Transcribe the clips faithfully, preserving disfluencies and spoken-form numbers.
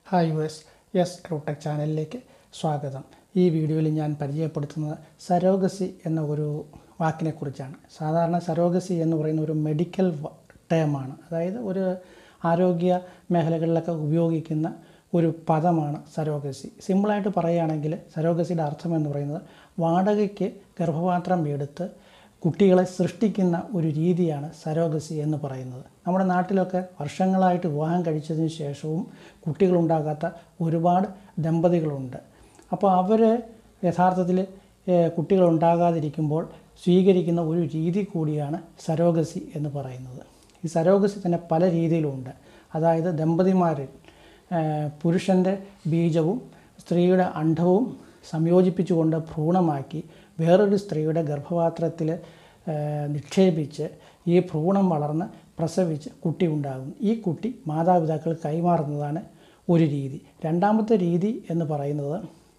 Hi US S റൂടെക് ചാനലിലേക്ക് സ്വാഗതം. ഈ വീഡിയോയിൽ ഞാൻ പരിചയപ്പെടുത്തുന്നത് സരോഗസി എന്ന ഒരു വാക്കിനെക്കുറിച്ചാണ്. സാധാരണ സരോഗസി എന്ന് പറയുന്ന ഒരു മെഡിക്കൽ ടേമാണ്, അതായത് ഒരു ആരോഗ്യ മേഖലകളിലൊക്കെ ഉപയോഗിക്കുന്ന ഒരു പദമാണ് സരോഗസി. സിമ്പിളായിട്ട് പറയുകയാണെങ്കിൽ സരോഗസിയുടെ അർത്ഥം എന്ന് പറയുന്നത് വാടകയ്ക്ക് ഗർഭപാത്രം എടുത്ത് കുട്ടികളെ സൃഷ്ടിക്കുന്ന ഒരു രീതിയാണ് സരോഗസി എന്ന് പറയുന്നത്. നമ്മുടെ നാട്ടിലൊക്കെ വർഷങ്ങളായിട്ട് വിവാഹം കഴിച്ചതിന് ശേഷവും കുട്ടികളുണ്ടാകാത്ത ഒരുപാട് ദമ്പതികളുണ്ട്. അപ്പോൾ അവർ യഥാർത്ഥത്തിൽ കുട്ടികളുണ്ടാകാതിരിക്കുമ്പോൾ സ്വീകരിക്കുന്ന ഒരു രീതി കൂടിയാണ് സരോഗസി എന്ന് പറയുന്നത്. ഈ സരോഗസി തന്നെ പല രീതിയിലുണ്ട്. അതായത് ദമ്പതിമാരിൽ പുരുഷൻ്റെ ബീജവും സ്ത്രീയുടെ അണ്ഡവും സംയോജിപ്പിച്ചുകൊണ്ട് ഭ്രൂണമാക്കി വേറൊരു സ്ത്രീയുടെ ഗർഭപാത്രത്തിൽ നിക്ഷേപിച്ച് ഈ ഭ്രൂണം വളർന്ന് പ്രസവിച്ച് കുട്ടി ഉണ്ടാകും. ഈ കുട്ടി മാതാപിതാക്കൾ കൈമാറുന്നതാണ് ഒരു രീതി. രണ്ടാമത്തെ രീതി എന്ന് പറയുന്നത്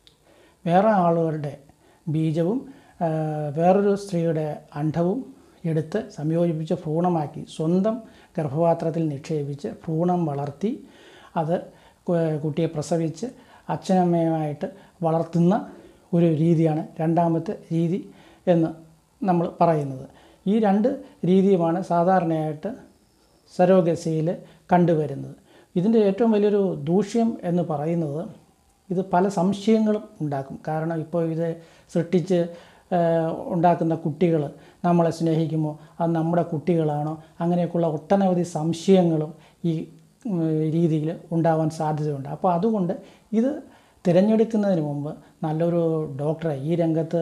വേറെ ആളുകളുടെ ബീജവും വേറൊരു സ്ത്രീയുടെ അണ്ഡവും എടുത്ത് സംയോജിപ്പിച്ച് ഭ്രൂണമാക്കി സ്വന്തം ഗർഭപാത്രത്തിൽ നിക്ഷേപിച്ച് ഭ്രൂണം വളർത്തി അത് കുട്ടിയെ പ്രസവിച്ച് അച്ഛനമ്മയുമായിട്ട് വളർത്തുന്ന ഒരു രീതിയാണ് രണ്ടാമത്തെ രീതി എന്ന് നമ്മൾ പറയുന്നത്. ഈ രണ്ട് രീതിയുമാണ് സാധാരണയായിട്ട് സരോഗസിയിൽ കണ്ടുവരുന്നത്. ഇതിൻ്റെ ഏറ്റവും വലിയൊരു ദൂഷ്യം എന്ന് പറയുന്നത് ഇത് പല സംശയങ്ങളും ഉണ്ടാക്കും. കാരണം ഇപ്പോൾ ഇത് സൃഷ്ടിച്ച് ഉണ്ടാക്കുന്ന കുട്ടികൾ നമ്മളെ സ്നേഹിക്കുമോ, അത് നമ്മുടെ കുട്ടികളാണോ, അങ്ങനെയൊക്കെയുള്ള ഒട്ടനവധി സംശയങ്ങളും ഈ രീതിയിൽ ഉണ്ടാവാൻ സാധ്യതയുണ്ട്. അപ്പോൾ അതുകൊണ്ട് ഇത് തിരഞ്ഞെടുക്കുന്നതിന് മുമ്പ് നല്ലൊരു ഡോക്ടറെ, ഈ രംഗത്ത്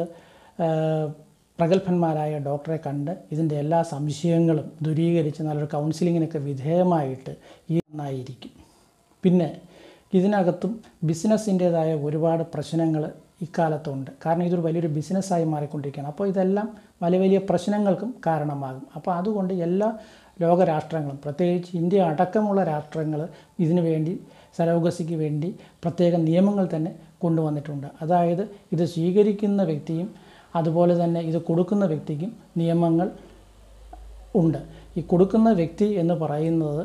പ്രഗത്ഭന്മാരായ ഡോക്ടറെ കണ്ട് ഇതിൻ്റെ എല്ലാ സംശയങ്ങളും ദൂരീകരിച്ച് നല്ലൊരു കൗൺസിലിങ്ങിനൊക്കെ വിധേയമായിട്ട് ഈ നന്നായിരിക്കും. പിന്നെ ഇതിനകത്തും ബിസിനസ്സിൻ്റേതായ ഒരുപാട് പ്രശ്നങ്ങൾ ഇക്കാലത്തുണ്ട്. കാരണം ഇതൊരു വലിയൊരു ബിസിനസ്സായി മാറിക്കൊണ്ടിരിക്കുകയാണ്. അപ്പോൾ ഇതെല്ലാം വലിയ വലിയ പ്രശ്നങ്ങൾക്കും കാരണമാകും. അപ്പോൾ അതുകൊണ്ട് എല്ലാ ലോകരാഷ്ട്രങ്ങളും, പ്രത്യേകിച്ച് ഇന്ത്യ അടക്കമുള്ള രാഷ്ട്രങ്ങൾ ഇതിനു വേണ്ടി സരോഗസിക്ക് വേണ്ടി പ്രത്യേക നിയമങ്ങൾ തന്നെ കൊണ്ടുവന്നിട്ടുണ്ട്. അതായത് ഇത് സ്വീകരിക്കുന്ന വ്യക്തിയും അതുപോലെ തന്നെ ഇത് കൊടുക്കുന്ന വ്യക്തിക്കും നിയമങ്ങൾ ഉണ്ട്. ഈ കൊടുക്കുന്ന വ്യക്തി എന്ന് പറയുന്നത്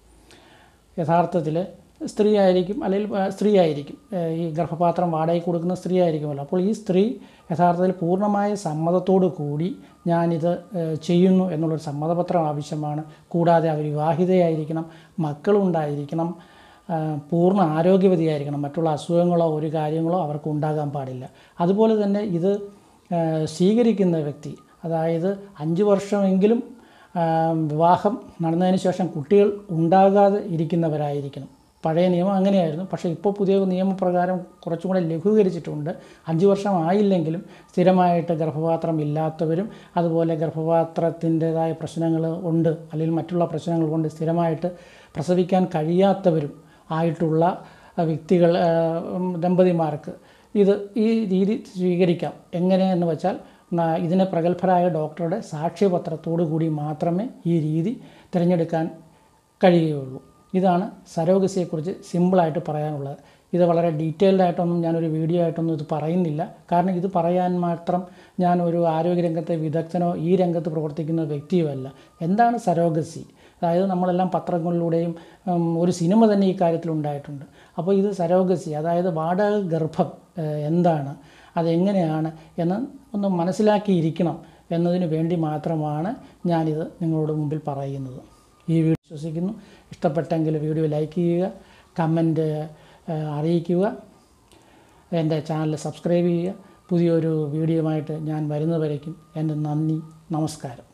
യഥാർത്ഥത്തിൽ സ്ത്രീ ആയിരിക്കും, അല്ലെങ്കിൽ സ്ത്രീ ആയിരിക്കും. ഈ ഗർഭപാത്രം വാടകയ്ക്ക് കൊടുക്കുന്ന സ്ത്രീ ആയിരിക്കുമല്ലോ. അപ്പോൾ ഈ സ്ത്രീ യഥാർത്ഥത്തിൽ പൂർണ്ണമായ സമ്മതത്തോടു കൂടി ഞാനിത് ചെയ്യുന്നു എന്നുള്ളൊരു സമ്മതപത്രം ആവശ്യമാണ്. കൂടാതെ അവർ വിവാഹിതയായിരിക്കണം, മക്കളുണ്ടായിരിക്കണം, പൂർണ്ണ ആരോഗ്യവതിയായിരിക്കണം, മറ്റുള്ള അസുഖങ്ങളോ ഒരു കാര്യങ്ങളോ അവർക്ക് ഉണ്ടാകാൻ പാടില്ല. അതുപോലെ തന്നെ ഇത് സ്വീകരിക്കുന്ന വ്യക്തി, അതായത് അഞ്ച് വർഷമെങ്കിലും വിവാഹം നടന്നതിന് ശേഷം കുട്ടികൾ ഉണ്ടാകാതെ ഇരിക്കുന്നവരായിരിക്കണം. പഴയ നിയമം അങ്ങനെയായിരുന്നു. പക്ഷേ ഇപ്പോൾ പുതിയ നിയമപ്രകാരം കുറച്ചും കൂടെ ലഘൂകരിച്ചിട്ടുണ്ട്. അഞ്ച് വർഷം ആയില്ലെങ്കിലും സ്ഥിരമായിട്ട് ഗർഭപാത്രം ഇല്ലാത്തവരും അതുപോലെ ഗർഭപാത്രത്തിൻ്റേതായ പ്രശ്നങ്ങൾ ഉണ്ട്, അല്ലെങ്കിൽ മറ്റുള്ള പ്രശ്നങ്ങൾ കൊണ്ട് സ്ഥിരമായിട്ട് പ്രസവിക്കാൻ കഴിയാത്തവരും ആയിട്ടുള്ള വ്യക്തികൾ, ദമ്പതിമാർക്ക് ഇത് ഈ രീതി സ്വീകരിക്കാം. എങ്ങനെയെന്ന് വെച്ചാൽ ഇതിനെ പ്രഗത്ഭരായ ഡോക്ടറുടെ സാക്ഷ്യപത്രത്തോടു കൂടി മാത്രമേ ഈ രീതി തിരഞ്ഞെടുക്കാൻ കഴിയുകയുള്ളൂ. ഇതാണ് സരോഗസിയെക്കുറിച്ച് സിമ്പിളായിട്ട് പറയാനുള്ളത്. ഇത് വളരെ ഡീറ്റെയിൽഡ് ആയിട്ടൊന്നും ഞാനൊരു വീഡിയോ ആയിട്ടൊന്നും ഇത് പറയുന്നില്ല. കാരണം ഇത് പറയാൻ മാത്രം ഞാനൊരു ആരോഗ്യരംഗത്തെ വിദഗ്ധനോ ഈ രംഗത്ത് പ്രവർത്തിക്കുന്ന വ്യക്തിയുമല്ല. എന്താണ് സരോഗസി? അതായത് നമ്മളെല്ലാം പത്രങ്ങളിലൂടെയും ഒരു സിനിമ തന്നെ ഈ കാര്യത്തിൽ ഉണ്ടായിട്ടുണ്ട്. അപ്പോൾ ഇത് സരോഗസി, അതായത് വാടക ഗർഭം എന്താണ്, അതെങ്ങനെയാണ് എന്ന് ഒന്ന് മനസ്സിലാക്കിയിരിക്കണം എന്നതിന് വേണ്ടി മാത്രമാണ് ഞാനിത് നിങ്ങളുടെ മുമ്പിൽ പറയുന്നത്. ഈ വീഡിയോ വിശ്വസിക്കുന്നു. ഇഷ്ടപ്പെട്ടെങ്കിൽ വീഡിയോ ലൈക്ക് ചെയ്യുക, കമൻറ്റ് അറിയിക്കുക, എൻ്റെ ചാനൽ സബ്സ്ക്രൈബ് ചെയ്യുക. പുതിയൊരു വീഡിയോയുമായിട്ട് ഞാൻ വരുന്നവരേക്കും എൻ്റെ നന്ദി, നമസ്കാരം.